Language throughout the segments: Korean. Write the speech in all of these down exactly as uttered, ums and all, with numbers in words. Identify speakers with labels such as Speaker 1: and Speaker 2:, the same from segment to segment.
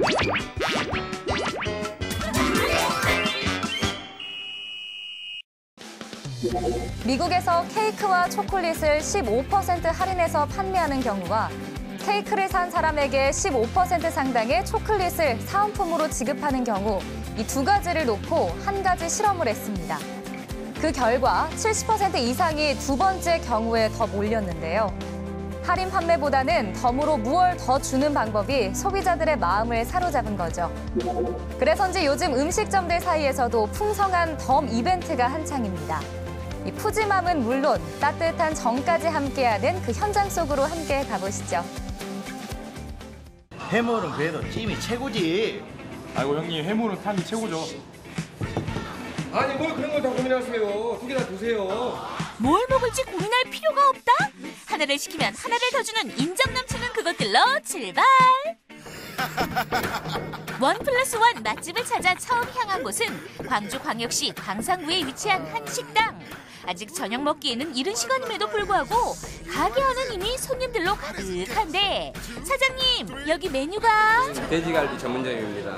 Speaker 1: 미국에서 케이크와 초콜릿을 십오 퍼센트 할인해서 판매하는 경우와 케이크를 산 사람에게 십오 퍼센트 상당의 초콜릿을 사은품으로 지급하는 경우 이 두 가지를 놓고 한 가지 실험을 했습니다. 그 결과 칠십 퍼센트 이상이 두 번째 경우에 더 몰렸는데요. 할인 판매보다는 덤으로 무얼 더 주는 방법이 소비자들의 마음을 사로잡은 거죠. 그래서인지 요즘 음식점들 사이에서도 풍성한 덤 이벤트가 한창입니다. 이 푸짐함은 물론 따뜻한 정까지 함께하는 그 현장 속으로 함께 가보시죠.
Speaker 2: 해물은 그래도 찜이 최고지.
Speaker 3: 아이고 형님, 해물은 탕이 최고죠.
Speaker 4: 아니 뭘 그런 걸 다 고민하세요. 두 개 다 드세요.
Speaker 5: 뭘 먹을지 고민할 필요가 없다? 하나를 시키면 하나를 더 주는 인정 넘치는 그것들로 출발! 원 플러스 원 맛집을 찾아 처음 향한 곳은 광주광역시 광산구에 위치한 한 식당. 아직 저녁 먹기에는 이른 시간임에도 불구하고 가게 안은 이미 손님들로 가득한데 사장님, 여기 메뉴가
Speaker 6: 돼지갈비 전문점입니다.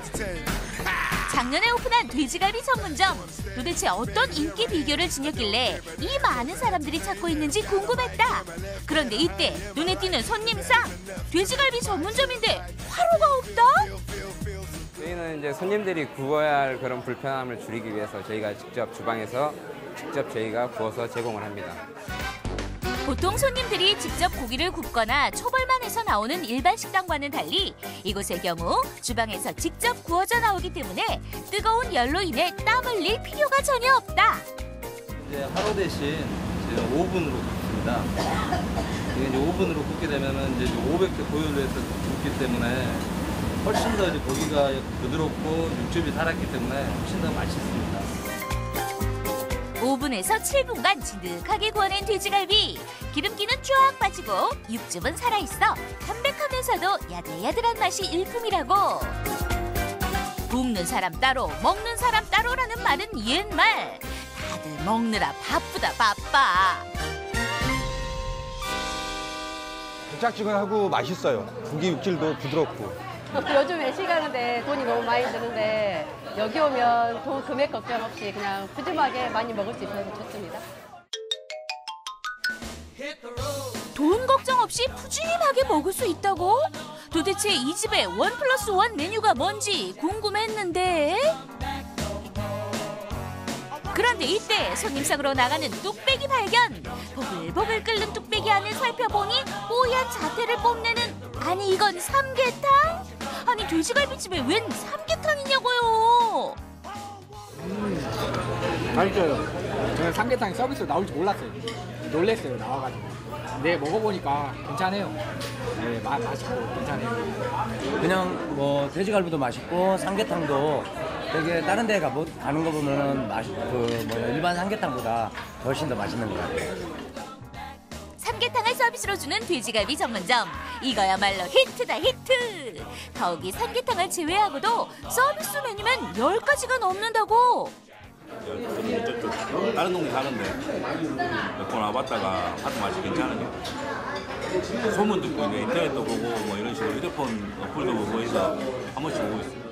Speaker 5: 작년에 오픈한 돼지갈비 전문점. 도대체 어떤 인기 비결을 지녔길래 이 많은 사람들이 찾고 있는지 궁금했다. 그런데 이때 눈에 띄는 손님상. 돼지갈비 전문점인데 화로가 없다?
Speaker 6: 저희는 이제 손님들이 구워야 할 그런 불편함을 줄이기 위해서 저희가 직접 주방에서 직접 저희가 구워서 제공을 합니다.
Speaker 5: 보통 손님들이 직접 고기를 굽거나 초벌만 해서 나오는 일반 식당과는 달리 이곳의 경우 주방에서 직접 구워져 나오기 때문에 뜨거운 열로 인해 땀 흘릴 필요가 전혀 없다.
Speaker 7: 이제 화로 대신 이제 오븐으로 굽습니다. 이게 이제 오븐으로 굽게 되면은 이제 오백 도 고열로 해서 굽기 때문에 훨씬 더 이제 고기가 부드럽고 육즙이 살았기 때문에 훨씬 더 맛있습니다.
Speaker 5: 오븐에서 칠 분간 진득하게 구워낸 돼지갈비. 기름기는 쫙 빠지고 육즙은 살아있어 담백하면서도 야들야들한 맛이 일품이라고. 굽는 사람 따로 먹는 사람 따로라는 말은 옛말. 다들 먹느라 바쁘다 바빠.
Speaker 3: 짝지근하고 맛있어요. 고기 육질도 부드럽고.
Speaker 8: 요즘 외식하는데 돈이 너무 많이 드는데 여기 오면 돈 금액 걱정 없이 그냥 푸짐하게 많이 먹을 수 있어서 좋습니다.
Speaker 5: 돈 걱정 없이 푸짐하게 먹을 수 있다고? 도대체 이 집의 원 플러스 원 메뉴가 뭔지 궁금했는데. 그런데 이때 손님상으로 나가는 뚝배기 발견. 보글보글 끓는 뚝배기 안을 살펴보니 뽀얀 자태를 뽐내는, 아니 이건 삼계탕? 아니 돼지갈비집에 웬 삼계탕이냐고요.
Speaker 9: 음, 맛있어요. 저는 삼계탕이 서비스로 나올 줄 몰랐어요. 놀랬어요, 나와가지고. 네, 먹어보니까 괜찮아요. 네, 마, 맛있고 괜찮아요.
Speaker 10: 그냥 뭐 돼지갈비도 맛있고 삼계탕도 되게 다른 데 가, 뭐, 가는 거 보면은 맛, 그, 뭐, 일반 삼계탕보다 훨씬 더 맛있는 것 같아요.
Speaker 5: 삼계탕을 서비스로 주는 돼지갈비 전문점. 이거야말로 히트다 히트. 더욱이 삼계탕을 제외하고도 서비스 메뉴면 열 가지가 넘는다고.
Speaker 11: 다른 동네 가는데 몇 번 와봤다가 하도 맛이 괜찮은데 소문 듣고 이제 인터넷도 보고 뭐 이런 식으로 휴대폰 어플도 보고 해서 한 번씩 오고 있어요.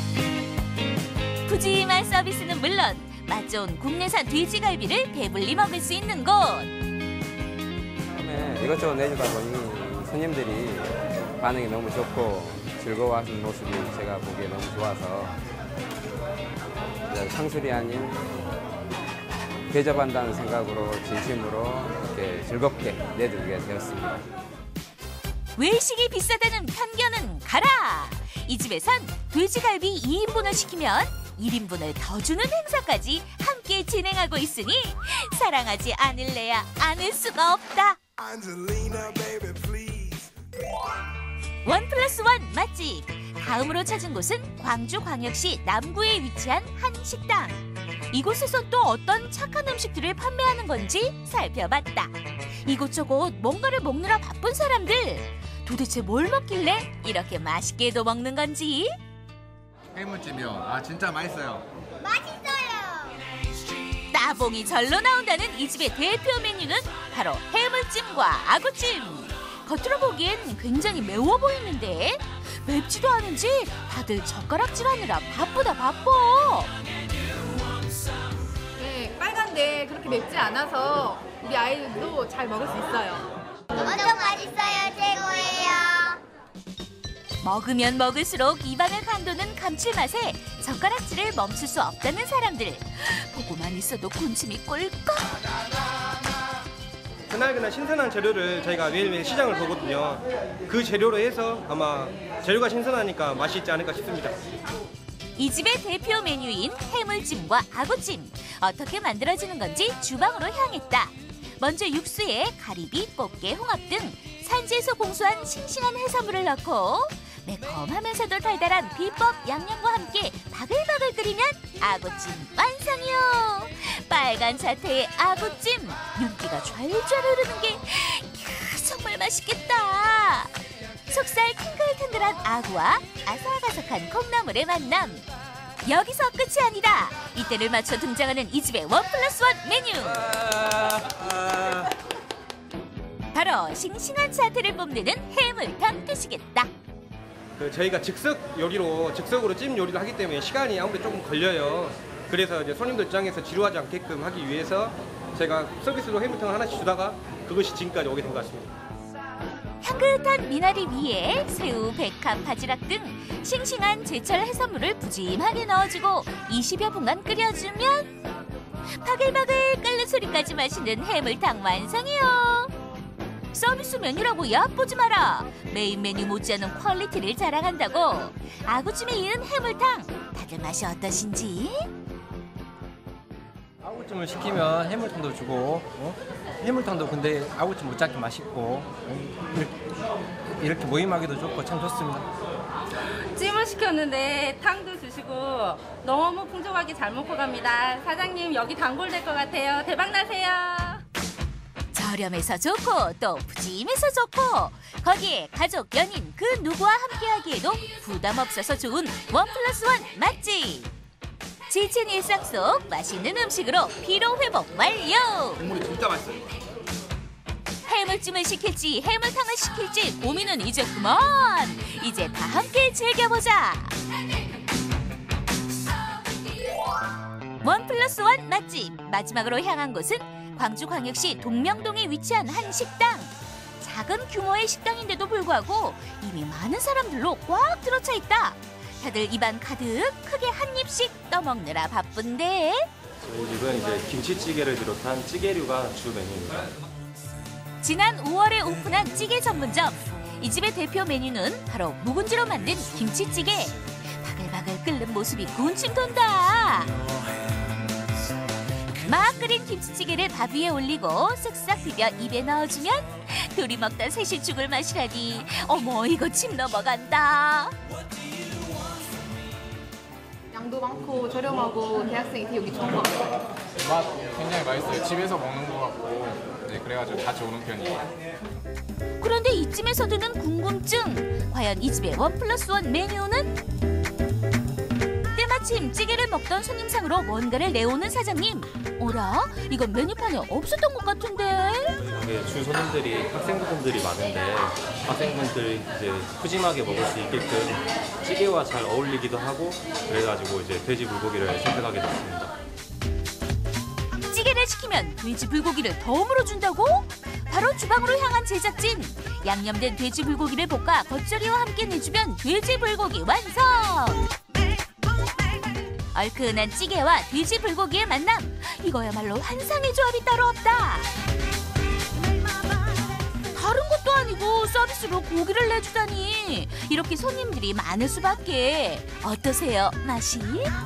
Speaker 5: 푸짐한 서비스는 물론 맛 좋은 국내산 돼지갈비를 배불리 먹을 수 있는 곳.
Speaker 6: 처음에 이것저것 내주다 보니 손님들이 반응이 너무 좋고 즐거워하는 모습이 제가 보기에 너무 좋아서 상술이 아닌 대접한다는 생각으로 진심으로 이렇게 즐겁게 내드리게 되었습니다.
Speaker 5: 외식이 비싸다는 편견은 가라! 이 집에선 돼지갈비 이 인분을 시키면 일 인분을 더 주는 행사까지 함께 진행하고 있으니 사랑하지 않을래야 않을 수가 없다. 원 플러스 원 맛집. 다음으로 찾은 곳은 광주광역시 남구에 위치한 한 식당. 이곳에선 또 어떤 착한 음식들을 판매하는 건지 살펴봤다. 이곳저곳 뭔가를 먹느라 바쁜 사람들. 도대체 뭘 먹길래 이렇게 맛있게도 먹는 건지.
Speaker 3: 해물찜이요. 아 진짜 맛있어요.
Speaker 5: 맛있어요. 따봉이 절로 나온다는 이 집의 대표 메뉴는 바로 해물찜과 아구찜. 겉으로 보기엔 굉장히 매워 보이는데 맵지도 않은지 다들 젓가락질하느라 바쁘다 바빠.
Speaker 12: 네, 빨간데 그렇게 맵지 않아서 우리 아이들도 잘 먹을 수 있어요.
Speaker 13: 엄청 맛있어요. 최고예요.
Speaker 5: 먹으면 먹을수록 입안을 감도는 감칠맛에 젓가락질을 멈출 수 없다는 사람들. 보고만 있어도 군침이 꼴깍.
Speaker 4: 그날그날 신선한 재료를 저희가 매일매일 시장을 보거든요. 그 재료로 해서 아마 재료가 신선하니까 맛이 있지 않을까 싶습니다.
Speaker 5: 이 집의 대표 메뉴인 해물찜과 아구찜. 어떻게 만들어지는 건지 주방으로 향했다. 먼저 육수에 가리비, 꽃게, 홍합 등 산지에서 공수한 싱싱한 해산물을 넣고 매콤하면서도 달달한 비법 양념과 함께 바글바글 끓이면 아구찜 완성이요. 빨간 자태의 아구찜, 윤기가 좔좔 흐르는 게 이야, 정말 맛있겠다. 속살 탱글탱글한 아구와 아삭아삭한 콩나물의 만남. 여기서 끝이 아니다. 이때를 맞춰 등장하는 이 집의 원 플러스 원 메뉴. 바로 싱싱한 자태를 뽐내는 해물탕 드시겠다.
Speaker 4: 그 저희가 즉석 요리로 즉석으로 찜 요리를 하기 때문에 시간이 아무래도 조금 걸려요. 그래서 이제 손님들 입장에서 지루하지 않게끔 하기 위해서 제가 서비스로 해물탕을 하나씩 주다가 그것이 지금까지 오게 된 것 같습니다.
Speaker 5: 향긋한 미나리 위에 새우, 백합, 바지락 등 싱싱한 제철 해산물을 푸짐하게 넣어주고 이십여 분간 끓여주면 바글바글 끓는 소리까지 마시는 해물탕 완성이요. 서비스 메뉴라고 얕보지 마라. 메인 메뉴 못지않은 퀄리티를 자랑한다고. 아구찜에 이은 해물탕, 다들 맛이 어떠신지?
Speaker 14: 아구찜을 시키면 해물탕도 주고 어? 해물탕도 근데 아구찜 못지않게 맛있고 어? 이렇게, 이렇게 모임하기도 좋고 참 좋습니다.
Speaker 12: 찜을 시켰는데 탕도 주시고 너무 풍족하게 잘 먹고 갑니다. 사장님 여기 단골 될 것 같아요. 대박 나세요.
Speaker 5: 저렴해서 좋고 또 푸짐해서 좋고 거기에 가족, 연인 그 누구와 함께하기에도 부담 없어서 좋은 원 플러스 원 맛집. 지친 일상 속 맛있는 음식으로 피로 회복 완료.
Speaker 3: 국물이 진짜 맛있어요.
Speaker 5: 해물찜을 시킬지 해물탕을 시킬지 고민은 이제 그만. 이제 다 함께 즐겨보자. 원 플러스 원 맛집 마지막으로 향한 곳은 광주광역시 동명동에 위치한 한 식당. 작은 규모의 식당인데도 불구하고 이미 많은 사람들로 꽉 들어차 있다. 다들 입안 가득 크게 한 입씩 떠먹느라 바쁜데.
Speaker 15: 저희 집은 이제 김치찌개를 비롯한 찌개류가 주 메뉴입니다.
Speaker 5: 지난 오월에 오픈한 찌개 전문점. 이 집의 대표 메뉴는 바로 묵은지로 만든 김치찌개. 바글바글 끓는 모습이 군침 돈다. 막 끓인 김치찌개를 밥 위에 올리고 쓱싹 비벼 입에 넣어주면 둘이 먹다 셋이 죽을 맛이라니. 어머 이거 침 넘어간다.
Speaker 12: 양도 많고 저렴하고 대학생이 되게 여기 좋은 것 같아요.
Speaker 3: 맛 굉장히 맛있어요. 집에서 먹는 것 같고 네, 그래가지고 같이 오는 편이에요.
Speaker 5: 그런데 이쯤에서 드는 궁금증. 과연 이 집의 원 플러스 원 메뉴는? 때마침 찌개를 먹던 손님상으로 뭔가를 내오는 사장님. 오라? 이건 메뉴판에 없었던 것 같은데?
Speaker 15: 이게 주 손님들이 학생분들이 많은데 학생분들이 이제 푸짐하게 먹을 수 있게끔 찌개와 잘 어울리기도 하고 그래가지고 이제 돼지 불고기를 선택하게 됐습니다.
Speaker 5: 찌개를 시키면 돼지 불고기를 덤으로 준다고? 바로 주방으로 향한 제작진. 양념된 돼지 불고기를 볶아 겉절이와 함께 내주면 돼지 불고기 완성. 얼큰한 찌개와 돼지 불고기의 만남. 이거야말로 환상의 조합이 따로 없다. 다른 것도 아니고 서비스로 고기를 내주다니. 이렇게 손님들이 많을 수밖에. 어떠세요, 맛이?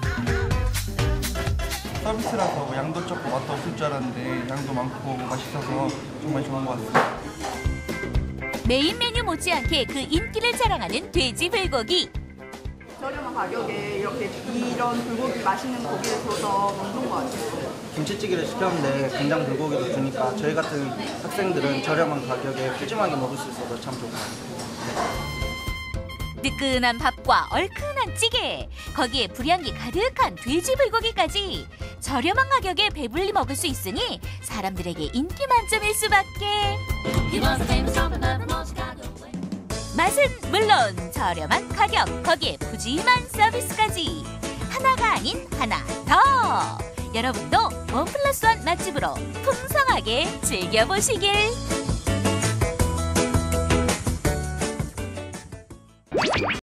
Speaker 16: 서비스라서 양도 적고 맛도 없을 줄 알았는데 양도 많고 맛있어서 정말 좋은 것 같습니다.
Speaker 5: 메인 메뉴 못지않게 그 인기를 자랑하는 돼지 불고기.
Speaker 12: 저렴한 가격에 이렇게 이런 불고기 맛있는 고기를 줘서 너무 좋은 것 같아요.
Speaker 16: 김치찌개를 시켰는데 간장 불고기도 주니까 저희 같은 학생들은 저렴한 가격에 푸짐하게 먹을 수 있어서 참 좋은 것 같아요.
Speaker 5: 뜨끈한 밥과 얼큰한 찌개, 거기에 불향기 가득한 돼지 불고기까지 저렴한 가격에 배불리 먹을 수 있으니 사람들에게 인기 만점일 수밖에. 맛은 물론 저렴한 가격, 거기에 푸짐한 서비스까지. 하나가 아닌 하나 더. 여러분도 원 플러스 원 맛집으로 풍성하게 즐겨보시길.